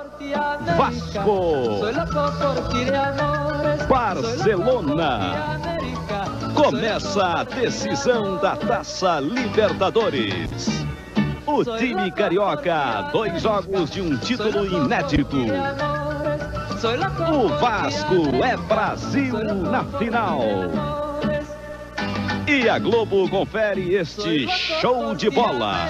Vasco, Barcelona. Começa a decisão da Taça Libertadores. O time carioca, 2 jogos de um título inédito. O Vasco é Brasil na final. E a Globo confere este show de bola.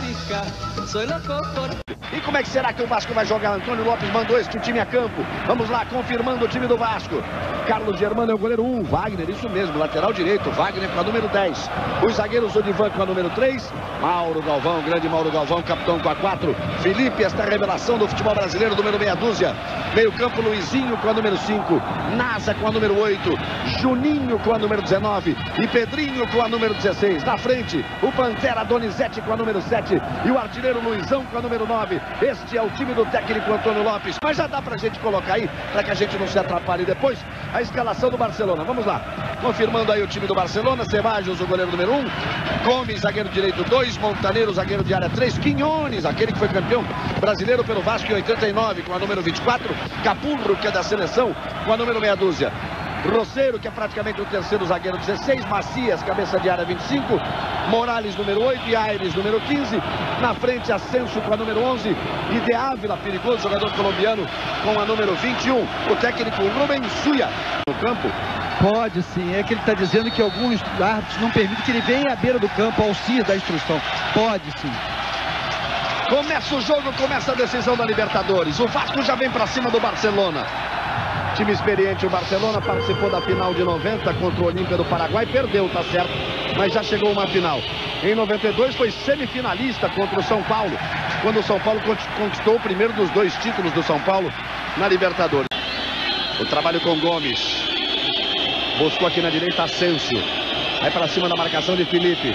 E como é que será que o Vasco vai jogar? Antônio Lopes mandou este time a campo. Vamos lá, confirmando o time do Vasco. Carlos Germano é o goleiro 1. Wagner, isso mesmo, lateral direito. Wagner com a número 10. Os zagueiros, Odivan com a número 3. Mauro Galvão, grande Mauro Galvão, capitão com a 4. Felipe, esta revelação do futebol brasileiro, número meia dúzia. Meio campo, Luizinho com a número 5. Nasa com a número 8. Juninho com a número 19. E Pedrinho com a número 16. Na frente, o Pantera Donizete com a número 7. E o artilheiro Luizão com a número 9. Este é o time do técnico Antônio Lopes. Mas já dá pra gente colocar aí, pra que a gente não se atrapalhe depois, a escalação do Barcelona. Vamos lá. Confirmando aí o time do Barcelona. Ceballos, o goleiro número 1. Gomes, zagueiro direito 2. Montaneiro, zagueiro de área 3. Quinhones, aquele que foi campeão brasileiro pelo Vasco em 89, com a número 24. Capurro, que é da seleção, com a número meia dúzia. Roceiro, que é praticamente o terceiro zagueiro, 16. Macias, cabeça de área, 25. Morales, número 8. E Aires, número 15. Na frente, Ascenso com a número 11. E De Ávila, perigoso jogador colombiano, com a número 21. O técnico Rubem Suya no campo. Pode sim, é que ele está dizendo que alguns árbitros não permitem que ele venha à beira do campo, auxílio da instrução. Pode sim. Começa o jogo, começa a decisão da Libertadores. O Vasco já vem para cima do Barcelona. Time experiente, o Barcelona participou da final de 90 contra o Olímpia do Paraguai, perdeu, tá certo, mas já chegou uma final. Em 92 foi semifinalista contra o São Paulo, quando o São Paulo conquistou o primeiro dos 2 títulos do São Paulo na Libertadores. O trabalho com Gomes. Buscou aqui na direita Asensio. Vai para cima da marcação de Felipe.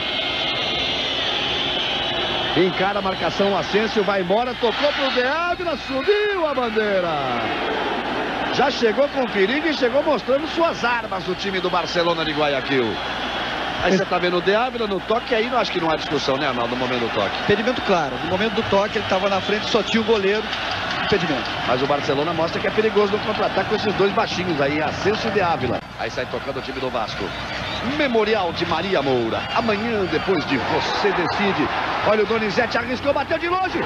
Encara a marcação, Asensio vai embora, tocou pro De Ávila, subiu a bandeira. Já chegou com perigo e chegou mostrando suas armas o time do Barcelona de Guayaquil. Aí você tá vendo o De Ávila no toque, aí não acho que não há discussão, né, Arnaldo, no momento do toque. Impedimento claro, no momento do toque ele estava na frente, só tinha o goleiro, impedimento. Mas o Barcelona mostra que é perigoso no contra-ataque com esses 2 baixinhos aí, Ascenso e De Ávila. Aí sai tocando o time do Vasco. Memorial de Maria Moura. Amanhã, depois de você decide. Olha o Donizete, arriscou, bateu de longe.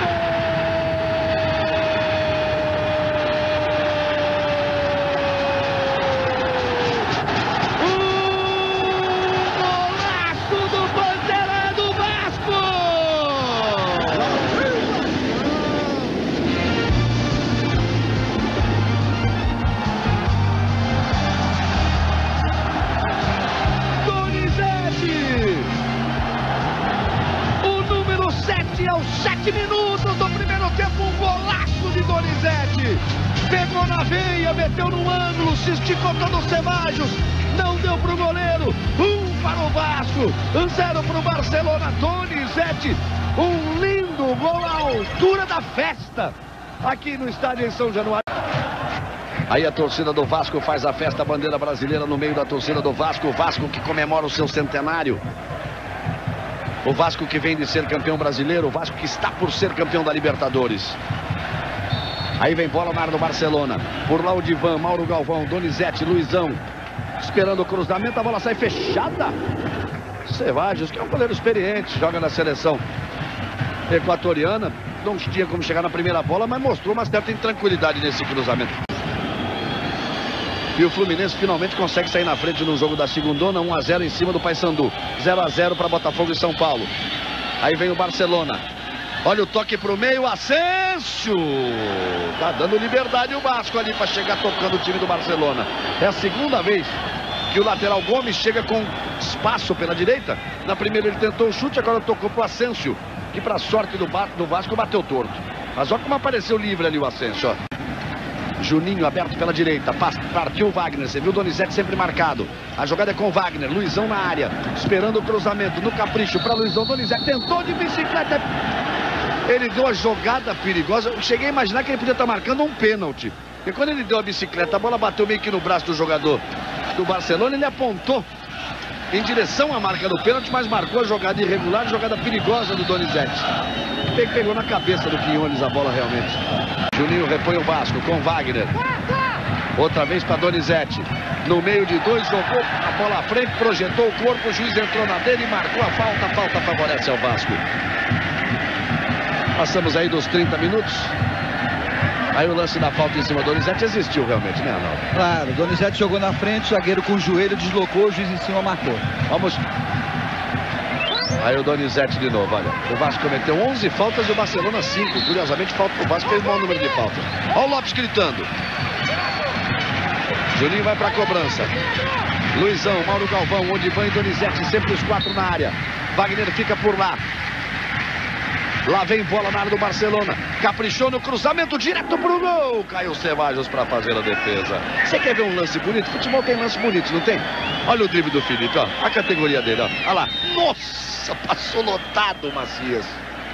Aos 7 minutos do primeiro tempo, um golaço de Donizete. Pegou na veia, meteu no ângulo, se esticou todo o Ceballos. Não deu pro goleiro. 1 para o Vasco, 0 para o Barcelona. Donizete, um lindo gol à altura da festa aqui no estádio em São Januário. Aí a torcida do Vasco faz a festa, a bandeira brasileira no meio da torcida do Vasco. O Vasco que comemora o seu centenário. O Vasco que vem de ser campeão brasileiro, o Vasco que está por ser campeão da Libertadores. Aí vem bola na área do Barcelona. Por lá o Divan, Mauro Galvão, Donizete, Luizão. Esperando o cruzamento, a bola sai fechada. Ceballos, que é um goleiro experiente, joga na seleção equatoriana. Não tinha como chegar na primeira bola, mas mostrou uma certa intranquilidade nesse cruzamento. E o Fluminense finalmente consegue sair na frente no jogo da segundona, 1 a 0 em cima do Paysandu. 0 a 0 para Botafogo e São Paulo. Aí vem o Barcelona. Olha o toque pro meio, Asensio. Tá dando liberdade o Vasco ali para chegar tocando o time do Barcelona. É a segunda vez que o lateral Gomes chega com espaço pela direita. Na primeira ele tentou o chute, agora tocou pro Asensio, que para sorte do Vasco bateu torto. Mas olha como apareceu livre ali o Asensio, ó. Juninho aberto pela direita, partiu o Wagner, você viu o Donizete sempre marcado. A jogada é com o Wagner, Luizão na área, esperando o cruzamento, no capricho para Luizão. Donizete tentou de bicicleta, ele deu a jogada perigosa. Eu cheguei a imaginar que ele podia estar marcando um pênalti, porque quando ele deu a bicicleta, a bola bateu meio que no braço do jogador do Barcelona, ele apontou em direção à marca do pênalti, mas marcou a jogada irregular, jogada perigosa do Donizete. Pegou na cabeça do Quinones a bola realmente. Juninho repõe o Vasco com Wagner. Outra vez para Donizete. No meio de dois, jogou a bola à frente, projetou o corpo, o juiz entrou na dele e marcou a falta. A falta favorece ao Vasco. Passamos aí dos 30 minutos. Aí o lance da falta em cima do Donizete existiu realmente, né, Arnaldo? Claro, Donizete jogou na frente, o zagueiro com o joelho deslocou, o juiz em cima marcou. Vamos. Aí o Donizete de novo, olha. O Vasco cometeu 11 faltas e o Barcelona 5. Curiosamente, o Vasco fez o maior número de faltas. Olha o Lopes gritando. Juninho vai para a cobrança. Luizão, Mauro Galvão, Odivan e Donizete, sempre os 4 na área. Wagner fica por lá. Lá vem bola na área do Barcelona. Caprichou no cruzamento direto pro gol. Caiu Ceballos para fazer a defesa. Você quer ver um lance bonito? Futebol tem lance bonito, não tem? Olha o drible do Felipe, ó. A categoria dele, ó. Olha lá. Nossa, passou lotado o Macias.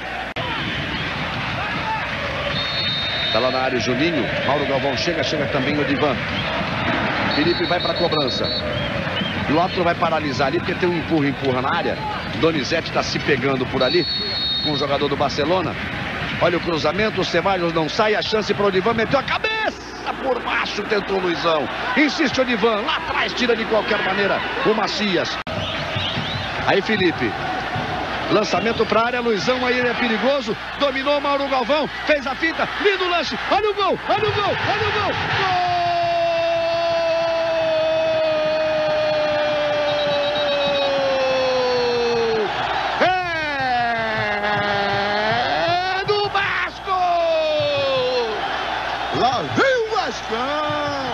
Tá lá na área o Juninho. Mauro Galvão chega também o Odivan. Felipe vai para a cobrança. Lotro vai paralisar ali porque tem um empurra na área. Donizete está se pegando por ali com o jogador do Barcelona. Olha o cruzamento, o Ceballos não sai, a chance para o Odivan, meteu a cabeça por baixo, tentou o Luizão. Insiste o Odivan, lá atrás tira de qualquer maneira o Macias. Aí Felipe. Lançamento para a área, Luizão, aí ele é perigoso. Dominou Mauro Galvão, fez a finta, lindo lance. Olha o gol, olha o gol, olha o gol. Gol! Lá vem o Vascão!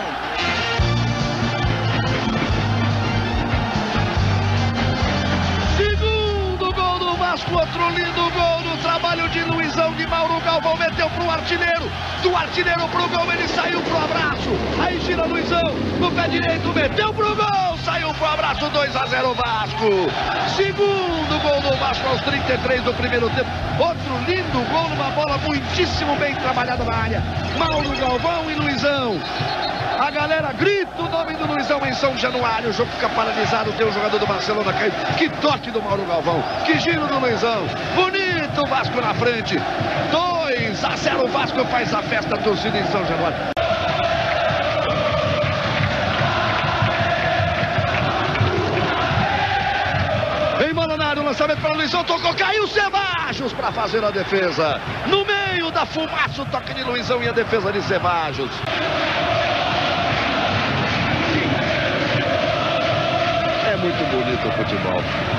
Segundo gol do Vasco, outro lindo gol do trabalho de Luizão, de Mauro Galvão, meteu pro artilheiro, do artilheiro pro gol, ele saiu pro abraço, aí gira Luizão, no pé direito, meteu pro gol, saiu pro abraço, 2-0 Vasco. Segundo gol do Vasco aos 33 do primeiro tempo, outro lindo gol numa bola muitíssimo bem trabalhada na área, Mauro Galvão e Luizão. A galera grita o nome do Luizão em São Januário. O jogo fica paralisado. Tem o jogador do Barcelona caindo. Que toque do Mauro Galvão. Que giro do Luizão. Bonito o Vasco na frente. 2-0 o Vasco faz a festa torcida em São Januário. Vem bola na área. O lançamento para o Luizão. Tocou. Caiu Ceballos para fazer a defesa. No meio da fumaça o toque de Luizão e a defesa de Ceballos. É muito bonito o futebol.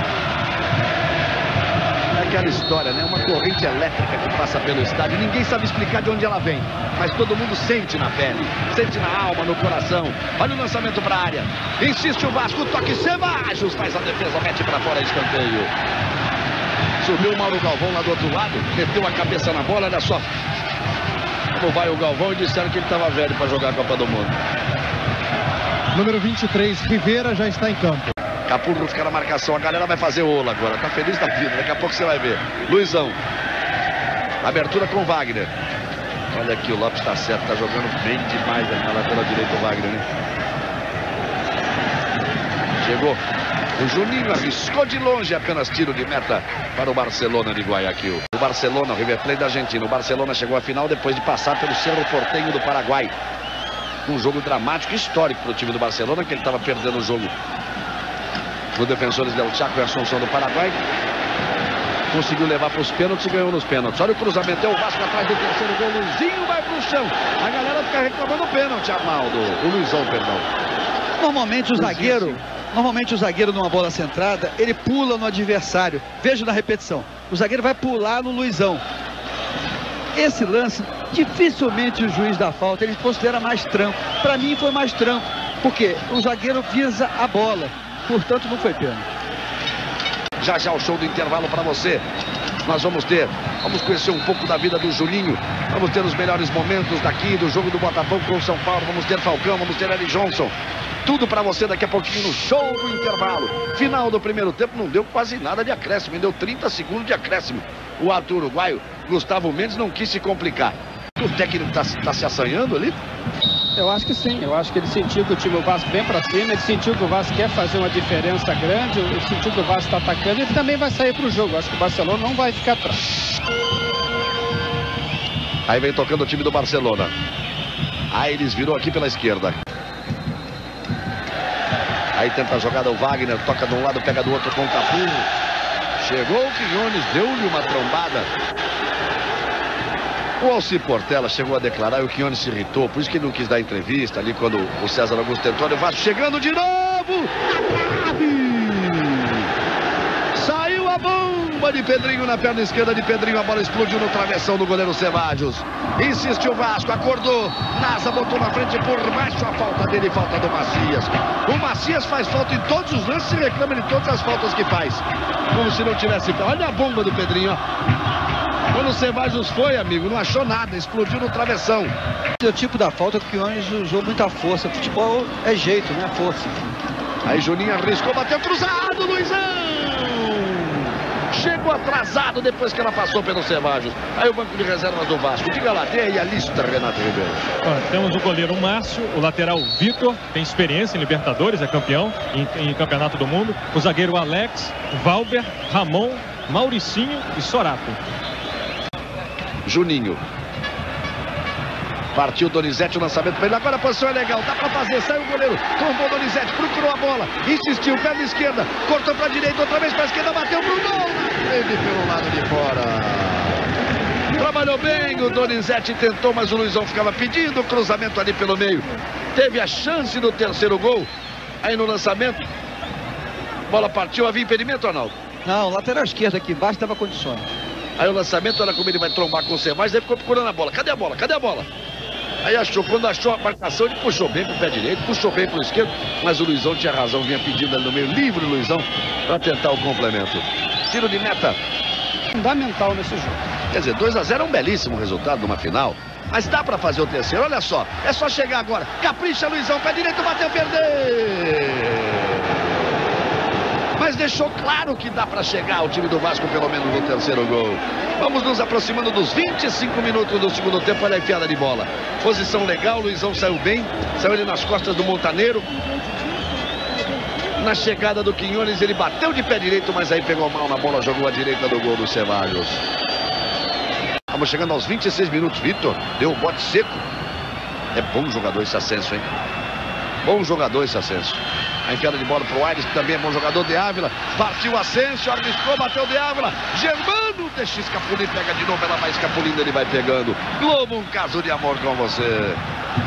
É aquela história, né? Uma corrente elétrica que passa pelo estádio. Ninguém sabe explicar de onde ela vem, mas todo mundo sente na pele, sente na alma, no coração. Olha o lançamento para a área. Insiste o Vasco, toque Ceballos, faz a defesa, mete para fora, escanteio. Subiu o Mauro Galvão lá do outro lado, meteu a cabeça na bola, olha só. Como vai o Galvão e disseram que ele estava velho para jogar a Copa do Mundo. Número 23, Rivera, já está em campo. Capurro fica na marcação, a galera vai fazer ola agora, tá feliz da vida, daqui a pouco você vai ver. Luizão, abertura com Wagner. Olha aqui, o Lopes tá certo, tá jogando bem demais ali na lateral direita o Wagner, né? Chegou, o Juninho arriscou de longe, apenas tiro de meta para o Barcelona de Guayaquil. O Barcelona, o River Plate da Argentina, o Barcelona chegou à final depois de passar pelo Cerro Porteño do Paraguai. Um jogo dramático e histórico para o time do Barcelona, que ele estava perdendo o jogo no Defensores del Chaco e Assunção do Paraguai. Conseguiu levar para os pênaltis e ganhou nos pênaltis. Olha o cruzamento, é o Vasco atrás do terceiro gol. Luizinho vai para o chão. A galera fica reclamando o pênalti, Arnaldo. O Luizão, perdão. Normalmente o zagueiro numa bola centrada, ele pula no adversário. Veja na repetição. O zagueiro vai pular no Luizão. Esse lance, dificilmente o juiz dá falta, ele considera mais tranco. Para mim foi mais tranco, porque o zagueiro visa a bola, portanto não foi pênalti. Já o show do intervalo para você. Nós vamos conhecer um pouco da vida do Juninho. Vamos ter os melhores momentos daqui do jogo do Botafogo com o São Paulo. Vamos ter Falcão, vamos ter Eli Johnson. Tudo para você daqui a pouquinho no show do intervalo. Final do primeiro tempo não deu quase nada de acréscimo, deu 30 segundos de acréscimo. O ator uruguaio, Gustavo Mendes, não quis se complicar. O técnico tá se assanhando ali? Eu acho que sim, eu acho que ele sentiu que o time do Vasco vem para cima, ele sentiu que o Vasco quer fazer uma diferença grande, ele sentiu que o Vasco está atacando e ele também vai sair para o jogo. Eu acho que o Barcelona não vai ficar atrás. Aí vem tocando o time do Barcelona. Aires virou aqui pela esquerda. Aí tenta a jogada o Wagner, toca de um lado, pega do outro com o Cafu. Chegou o Quinones, deu-lhe uma trombada. O Alci Portela chegou a declarar e o Quinones se irritou, por isso que ele não quis dar entrevista ali quando o César Augusto tentou. O Vasco chegando de novo. Saiu a bomba de Pedrinho na perna esquerda de Pedrinho. A bola explodiu no travessão do goleiro Ceballos. Insistiu o Vasco, acordou. Nasa botou na frente por baixo a falta dele, falta do Macias. O Macias faz falta em todos os lances e reclama de todas as faltas que faz. Como se não tivesse... Olha a bomba do Pedrinho, ó. Quando o Ceballos foi, amigo, não achou nada, explodiu no travessão. Esse é o tipo da falta que o Quinones usou muita força. Futebol é jeito, não é força. Aí Juninho arriscou, bateu cruzado, Luizão! Chegou atrasado depois que ela passou pelo Ceballos. Aí o banco de reservas do Vasco. Diga lá, dê aí a lista, Renato Ribeiro. Temos o goleiro Márcio, o lateral Vitor, tem experiência em Libertadores, é campeão em Campeonato do Mundo. O zagueiro Alex, Valber, Ramon, Mauricinho e Sorato. Juninho. Partiu Donizete, o lançamento para ele. Agora a posição é legal, dá para fazer. Saiu o goleiro, tombou Donizete, procurou a bola, insistiu, perna esquerda, cortou para a direita, outra vez para a esquerda, bateu pro gol. Ele pelo lado de fora. Trabalhou bem, o Donizete tentou, mas o Luizão ficava pedindo o cruzamento ali pelo meio. Teve a chance do terceiro gol. Aí no lançamento, bola partiu, havia impedimento, Arnaldo? Não, lateral esquerda aqui embaixo dava condições. Aí o lançamento, olha como ele vai trombar com o Ceballos, aí ficou procurando a bola. Cadê a bola? Cadê a bola? Aí achou, quando achou a marcação, ele puxou bem pro pé direito, puxou bem pro esquerdo, mas o Luizão tinha razão, vinha pedindo ali no meio, livre o Luizão, para tentar o complemento. Tiro de meta. Fundamental nesse jogo. Quer dizer, 2-0 é um belíssimo resultado numa final, mas dá para fazer o terceiro, olha só, é só chegar agora. Capricha, Luizão, pé direito, bateu, perdeu. Mas deixou claro que dá para chegar ao time do Vasco pelo menos no terceiro gol. Vamos nos aproximando dos 25 minutos do segundo tempo. Olha a enfiada de bola. Posição legal, Luizão saiu bem. Saiu ele nas costas do Montaneiro. Na chegada do Quinones, ele bateu de pé direito, mas aí pegou mal na bola, jogou à direita do gol do Ceballos. Estamos chegando aos 26 minutos. Vitor deu o bote seco. É bom jogador esse Ascenso, hein? Bom jogador esse Ascenso. A enfiada de bola pro Aires, que também é bom jogador. De Ávila, partiu Ascenso, arriscou, bateu De Ávila. Germano deixa escapulir, pega de novo, ela vai escapulindo, ele vai pegando. Globo, um caso de amor com você.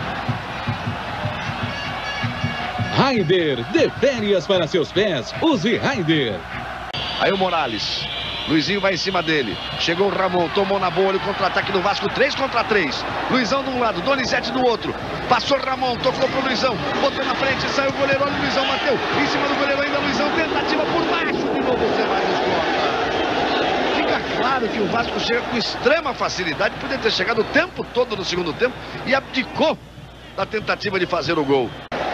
Raider, dê férias para seus pés, use Raider. Aí o Morales. Luizinho vai em cima dele. Chegou o Ramon, tomou na boa, o contra-ataque do Vasco, 3 contra 3. Luizão de um lado, Donizete do outro. Passou Ramon, tocou pro Luizão, botou na frente, saiu o goleiro, olha o Luizão, bateu. Em cima do goleiro ainda, Luizão, tentativa por baixo, de novo o Ceballos corta. Fica claro que o Vasco chega com extrema facilidade, podia ter chegado o tempo todo no segundo tempo e abdicou da tentativa de fazer o gol.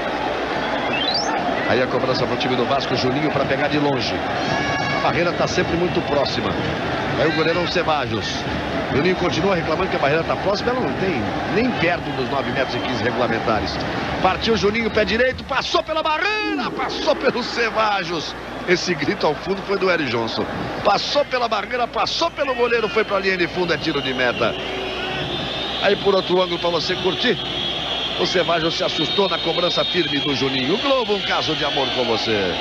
Aí a cobrança pro time do Vasco, Juninho para pegar de longe. A barreira está sempre muito próxima. Aí o goleirão Ceballos. Juninho continua reclamando que a barreira está próxima. Ela não tem nem perto dos 9,15 metros regulamentares. Partiu Juninho, pé direito, passou pela barreira, passou pelo Ceballos. Esse grito ao fundo foi do Eric Johnson. Passou pela barreira, passou pelo goleiro, foi para a linha de fundo, é tiro de meta. Aí por outro ângulo para você curtir. O Ceballos se assustou na cobrança firme do Juninho. O Globo, um caso de amor com você.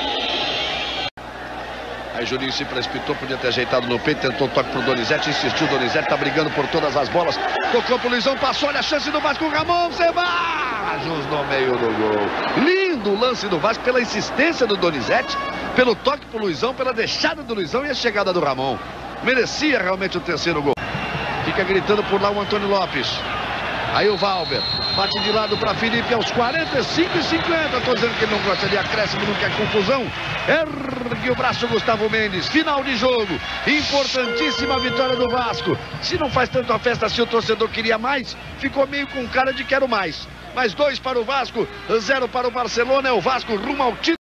Aí Juninho se precipitou, podia ter ajeitado no peito, tentou toque pro Donizete, insistiu, Donizete tá brigando por todas as bolas. Tocou pro Luizão, passou, olha a chance do Vasco, Ramon, Ceballos no meio do gol. Lindo o lance do Vasco pela insistência do Donizete, pelo toque pro Luizão, pela deixada do Luizão e a chegada do Ramon. Merecia realmente o terceiro gol. Fica gritando por lá o Antônio Lopes. Aí o Valber bate de lado para Felipe aos 45,50. Estou dizendo que ele não gosta de acréscimo, não quer confusão. Ergue o braço Gustavo Mendes. Final de jogo. Importantíssima vitória do Vasco. Se não faz tanta festa assim, o torcedor queria mais, ficou meio com cara de quero mais. Mas 2 para o Vasco, 0 para o Barcelona. É o Vasco rumo ao título.